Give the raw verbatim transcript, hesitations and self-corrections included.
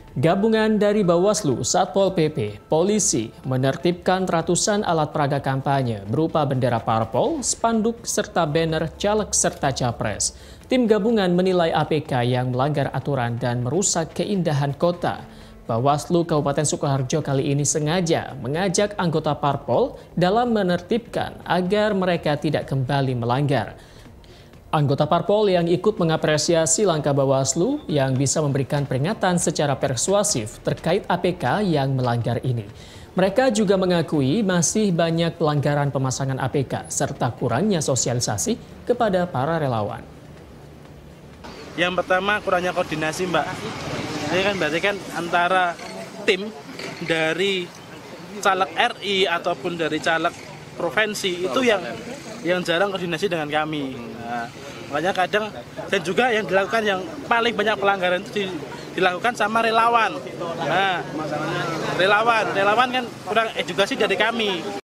Gabungan dari Bawaslu, Satpol P P, polisi menertibkan ratusan alat peraga kampanye berupa bendera parpol, spanduk, serta banner caleg serta capres. Tim gabungan menilai A P K yang melanggar aturan dan merusak keindahan kota. Bawaslu Kabupaten Sukoharjo kali ini sengaja mengajak anggota parpol dalam menertibkan agar mereka tidak kembali melanggar. Anggota parpol yang ikut mengapresiasi langkah Bawaslu yang bisa memberikan peringatan secara persuasif terkait A P K yang melanggar ini. Mereka juga mengakui masih banyak pelanggaran pemasangan A P K serta kurangnya sosialisasi kepada para relawan. Yang pertama kurangnya koordinasi, Mbak. Ini kan berarti kan antara tim dari caleg R I ataupun dari caleg provinsi itu yang yang jarang koordinasi dengan kami. Nah, makanya kadang dan juga yang dilakukan yang paling banyak pelanggaran itu dilakukan sama relawan. Nah, relawan, relawan kan kurang edukasi dari kami.